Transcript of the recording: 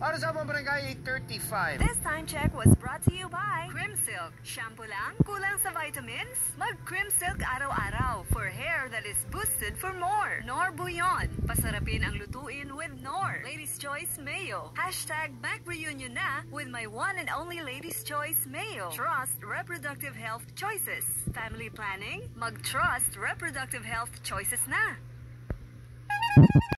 Para sa mga barangay 8:35. This time check was brought to you by Crim Silk. Shampoo lang? Kulang sa vitamins? Mag Crim Silk araw-araw for hair that is boosted for more. Nor Bouillon. Pasarapin ang lutuin with Nor. Ladies' Choice Mayo. Hashtag Mac Reunion na with my one and only Ladies' Choice Mayo. Trust reproductive health choices. Family planning? Mag-trust reproductive health choices na.